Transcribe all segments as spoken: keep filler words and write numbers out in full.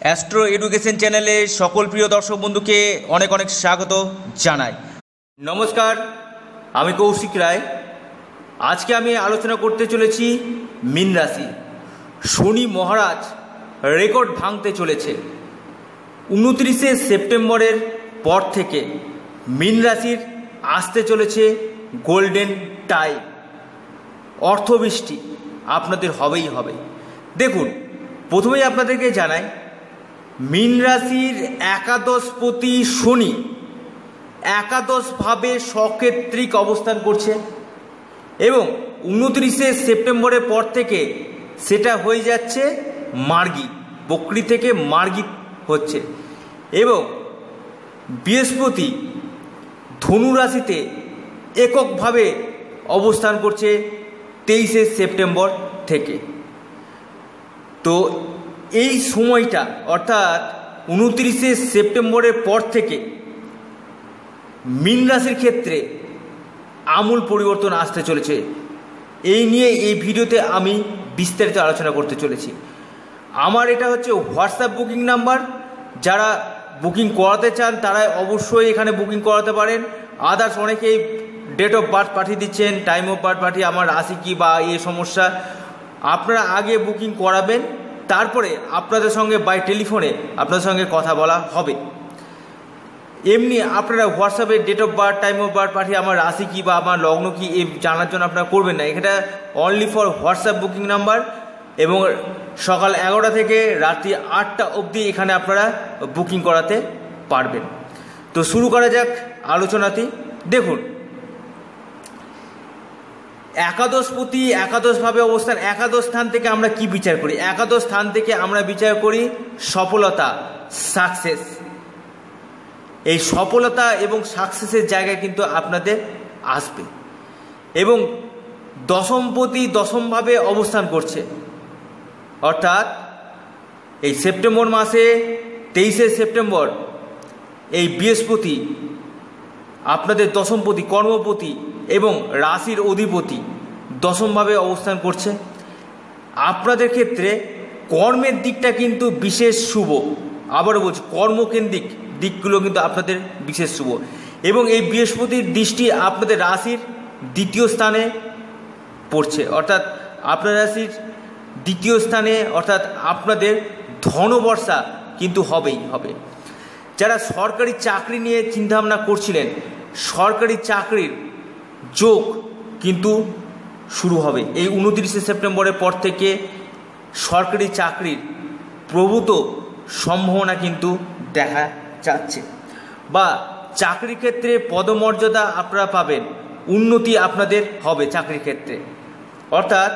Astro education চ্যানেলে সকল প্রিয় দর্শক বন্ধুকে অনেক অনেক স্বাগত জানাই। নমস্কার, আমি কৌশিক রায়। আজকে আমি আলোচনা করতে চলেছি মীন রাশি। শনি মহারাজ রেকর্ড ভাঙতে চলেছে। উনত্রিশে সেপ্টেম্বরের পর থেকে মীন রাশির আসতে চলেছে গোল্ডেন টাইম। অর্থবৃষ্টি আপনাদের হবেই হবে। দেখুন, প্রথমেই আপনাদেরকে জানাই, মীন রাশির একাদশপতি শনি একাদশভাবে সক্ষেত্রিক অবস্থান করছে এবং উনত্রিশে সেপ্টেম্বরের পর থেকে সেটা হয়ে যাচ্ছে মার্গী, বকরি থেকে মার্গী হচ্ছে। এবং বৃহস্পতি ধনু রাশিতে এককভাবে অবস্থান করছে তেইশে সেপ্টেম্বর থেকে। তো এই সময়টা অর্থাৎ উনত্রিশে সেপ্টেম্বরের পর থেকে মীন রাশির ক্ষেত্রে আমূল পরিবর্তন আসতে চলেছে। এই নিয়ে এই ভিডিওতে আমি বিস্তারিত আলোচনা করতে চলেছি। আমার এটা হচ্ছে হোয়াটসঅ্যাপ বুকিং নাম্বার। যারা বুকিং করাতে চান তারাই অবশ্যই এখানে বুকিং করাতে পারেন। আদার্স অনেকেই ডেট অফ বার্থ পাঠিয়ে দিচ্ছেন, টাইম অফ বার্থ পাঠিয়ে আমার রাশি কী বা এই সমস্যা। আপনারা আগে বুকিং করাবেন, তারপরে আপনাদের সঙ্গে বাই টেলিফোনে আপনাদের সঙ্গে কথা বলা হবে। এমনি আপনারা হোয়াটসঅ্যাপে date of birth time of birth পাঠিয়ে আমার রাশি কী বা আমার লগ্ন কী এই জানার জন্য আপনারা করবেন না। এটা only for WhatsApp booking number এবং সকাল এগারোটা থেকে রাত্রি আটটা অবধি এখানে আপনারা বুকিং করাতে পারবেন। তো শুরু করা যাক আলোচনাটি। দেখুন, একাদশপতি একাদশভাবে অবস্থান। একাদশ স্থান থেকে আমরা কি বিচার করি? একাদশ স্থান থেকে আমরা বিচার করি সফলতা, সাকসেস। এই সফলতা এবং সাকসেসের জায়গায় কিন্তু আপনাদের আসবে। এবং দশমপতি দশমভাবে অবস্থান করছে, অর্থাৎ এই সেপ্টেম্বর মাসে তেইশে সেপ্টেম্বর এই বৃহস্পতি আপনাদের দশমপতি, কর্মপতি এবং রাশির অধিপতি দশমভাবে অবস্থান করছে। আপনাদের ক্ষেত্রে কর্মের দিকটা কিন্তু বিশেষ শুভ। আবারও বলছি, কর্মকেন্দ্রিক দিকগুলো কিন্তু আপনাদের বিশেষ শুভ। এবং এই বৃহস্পতির দৃষ্টি আপনাদের রাশির দ্বিতীয় স্থানে পড়ছে, অর্থাৎ আপনার রাশির দ্বিতীয় স্থানে, অর্থাৎ আপনাদের ধনবর্ষা কিন্তু হবেই হবে। যারা সরকারি চাকরি নিয়ে চিন্তাভাবনা করছিলেন, সরকারি চাকরির যোগ কিন্তু শুরু হবে এই উনত্রিশে সেপ্টেম্বরের পর থেকে। সরকারি চাকরির প্রভূত সম্ভাবনা কিন্তু দেখা যাচ্ছে, বা চাকরির ক্ষেত্রে পদমর্যাদা আপনারা পাবেন, উন্নতি আপনাদের হবে চাকরির ক্ষেত্রে। অর্থাৎ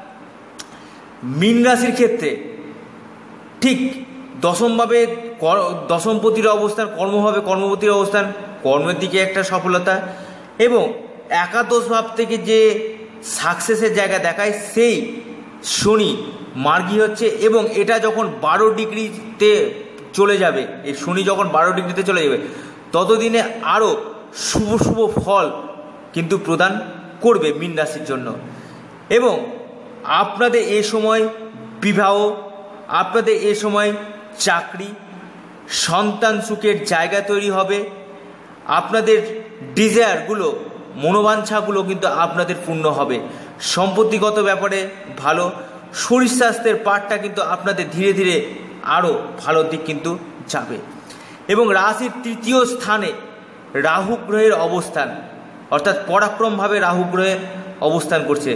মীন রাশির ক্ষেত্রে ঠিক দশমভাবে দশমপতির অবস্থান, কর্মভাবে কর্মপতির অবস্থান, কর্মের দিকে একটা সফলতা, এবং একাদশ ভাব থেকে যে সাকসেসের জায়গা দেখায় সেই শনি মার্গী হচ্ছে। এবং এটা যখন বারো ডিগ্রিতে চলে যাবে, এই শনি যখন বারো ডিগ্রিতে চলে যাবে, ততদিনে আরও শুভ শুভ ফল কিন্তু প্রদান করবে মীন রাশির জন্য। এবং আপনাদের এ সময় বিবাহ, আপনাদের এ সময় চাকরি, সন্তান সুখের জায়গা তৈরি হবে। আপনাদের ডিজায়ারগুলো, মনোবাঞ্ছাগুলো কিন্তু আপনাদের পূর্ণ হবে। সম্পত্তিগত ব্যাপারে ভালো, শরীর স্বাস্থ্যের পাঠটা কিন্তু আপনাদের ধীরে ধীরে আরও ভালো দিক কিন্তু যাবে। এবং রাশির তৃতীয় স্থানে রাহু গ্রহের অবস্থান, অর্থাৎ পরাক্রমভাবে রাহু গ্রহের অবস্থান করছে,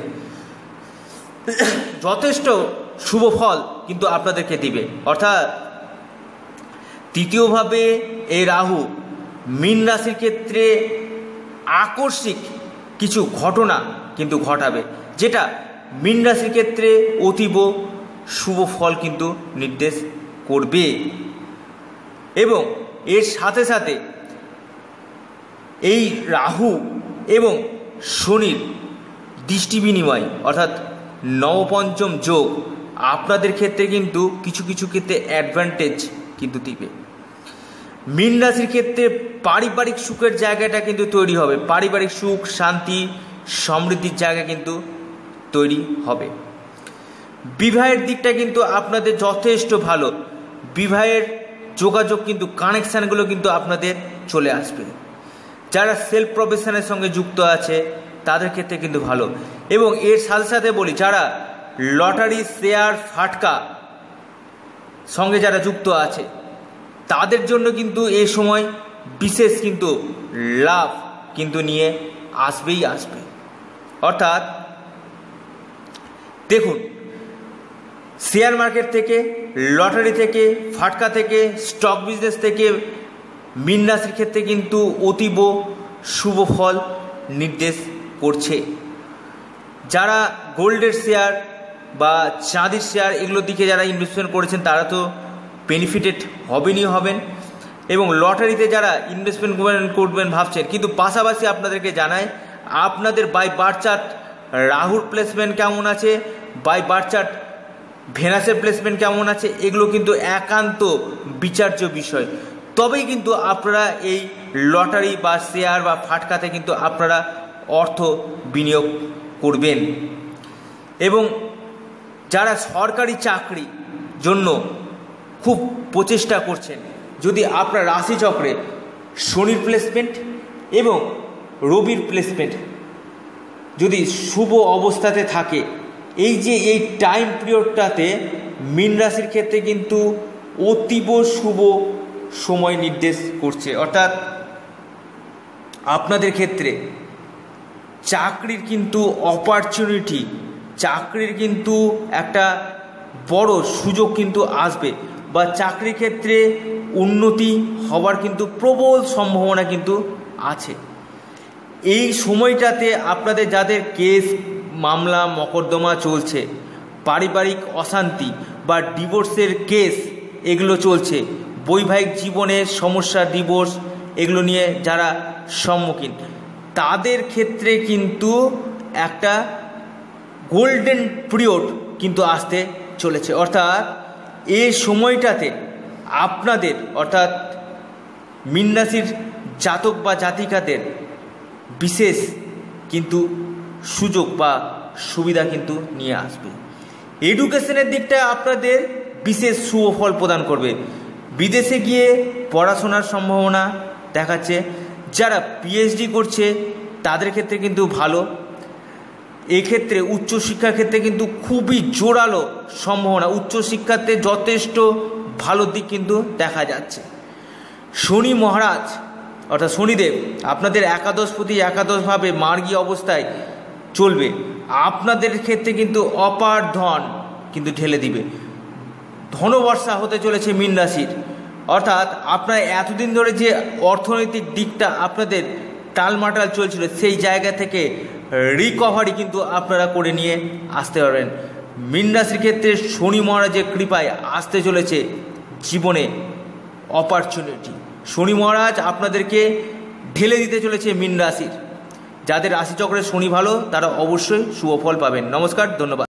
যথেষ্ট শুভ ফল কিন্তু আপনাদেরকে দিবে। অর্থাৎ তৃতীয়ভাবে এই রাহু মীন রাশির ক্ষেত্রে আকস্মিক কিছু ঘটনা কিন্তু ঘটাবে, যেটা মীন রাশির ক্ষেত্রে অতীব শুভ ফল কিন্তু নির্দেশ করবে। এবং এর সাথে সাথে এই রাহু এবং শনির দৃষ্টি বিনিময়, অর্থাৎ নবপঞ্চম যোগ আপনাদের ক্ষেত্রে কিন্তু কিছু কিছু ক্ষেত্রে অ্যাডভান্টেজ কিন্তু দিবে। মীন রাশির ক্ষেত্রে পারিবারিক সুখের জায়গাটা কিন্তু তৈরি হবে। পারিবারিক সুখ, শান্তি, সমৃদ্ধির জায়গা কিন্তু তৈরি হবে। বিবাহের দিকটা কিন্তু আপনাদের যথেষ্ট ভালো। বিবাহের যোগাযোগ কিন্তু কানেকশানগুলো কিন্তু আপনাদের চলে আসবে। যারা সেলফ প্রফেশনের সঙ্গে যুক্ত আছে তাদের ক্ষেত্রে কিন্তু ভালো। এবং এর সাথে সাথে বলি, যারা লটারি, শেয়ার, ফাটকা সঙ্গে যারা যুক্ত আছে তাদের জন্য কিন্তু এই সময় বিশেষ কিন্তু লাভ কিন্তু নিয়ে আসবেই আসবে। অর্থাৎ দেখুন, শেয়ার মার্কেট থেকে, লটারি থেকে, ফাটকা থেকে, স্টক বিজনেস থেকে মীন রাশির ক্ষেত্রে কিন্তু অতীব শুভ ফল নির্দেশ করছে। যারা গোল্ডের শেয়ার বা চাঁদির শেয়ার এগুলোর দিকে যারা ইনভেস্টমেন্ট করেছেন তারা তো বেনিফিটেড হবেনই হবেন। এবং লটারিতে যারা ইনভেস্টমেন্ট করবেন ভাবছেন, কিন্তু পাশাপাশি আপনাদেরকে জানাই আপনাদের বাই বার্থ চার্ট রাহুর প্লেসমেন্ট কেমন আছে, বাই বার্থ চার্ট ভেনাসের প্লেসমেন্ট কেমন আছে, এগুলো কিন্তু একান্ত বিচার্য বিষয়। তবেই কিন্তু আপনারা এই লটারি বা শেয়ার বা ফাটকাতে কিন্তু আপনারা অর্থ বিনিয়োগ করবেন। এবং যারা সরকারি চাকরি জন্য খুব প্রচেষ্টা করছেন, যদি আপনার রাশিচক্রে শনির প্লেসমেন্ট এবং রবির প্লেসমেন্ট যদি শুভ অবস্থাতে থাকে, এই যে এই টাইম পিরিয়ডটাতে মীন রাশির ক্ষেত্রে কিন্তু অতীব শুভ সময় নির্দেশ করছে। অর্থাৎ আপনাদের ক্ষেত্রে চাকরির কিন্তু অপরচুনিটি, চাকরির কিন্তু একটা বড় সুযোগ কিন্তু আসবে, বা চাকরির ক্ষেত্রে উন্নতি হওয়ার কিন্তু প্রবল সম্ভাবনা কিন্তু আছে। এই সময়টাতে আপনাদের যাদের কেস, মামলা, মকদ্দমা চলছে, পারিবারিক অশান্তি বা ডিভোর্সের কেস এগুলো চলছে, বৈবাহিক জীবনের সমস্যা, ডিভোর্স এগুলো নিয়ে যারা সম্মুখীন, তাদের ক্ষেত্রে কিন্তু একটা গোল্ডেন পিরিয়ড কিন্তু আসতে চলেছে। অর্থাৎ এই সময়টাতে আপনাদের, অর্থাৎ মীন রাশির জাতক বা জাতিকাদের বিশেষ কিন্তু সুযোগ বা সুবিধা কিন্তু নিয়ে আসবে। এডুকেশনের দিকটা আপনাদের বিশেষ সুফল প্রদান করবে। বিদেশে গিয়ে পড়াশোনার সম্ভাবনা দেখাচ্ছে। যারা পিএইচডি করছে তাদের ক্ষেত্রে কিন্তু ভালো। এক্ষেত্রে উচ্চশিক্ষার ক্ষেত্রে কিন্তু খুবই জোরালো সম্ভাবনা, উচ্চশিক্ষাতে যথেষ্ট ভালো দিক কিন্তু দেখা যাচ্ছে। শনি মহারাজ অর্থাৎ শনিদেব আপনাদের একাদশপতি, একাদশভাবে মার্গী অবস্থায় চলবে। আপনাদের ক্ষেত্রে কিন্তু অপার ধন কিন্তু ঢেলে দিবে। ধনবর্ষা হতে চলেছে মীন রাশির। অর্থাৎ আপনার এতদিন ধরে যে অর্থনৈতিক দিকটা আপনাদের টালমাটাল চলছিল, সেই জায়গা থেকে রিকভারি কিন্তু আপনারা করে নিয়ে আসতে পারবেন। মীন রাশির ক্ষেত্রে শনি মহারাজের কৃপায় আসতে চলেছে জীবনে অপরচুনিটি। শনি মহারাজ আপনাদেরকে ঢেলে দিতে চলেছে মীন রাশির। যাদের রাশিচক্রে শনি ভালো তারা অবশ্যই শুভ ফল পাবেন। নমস্কার, ধন্যবাদ।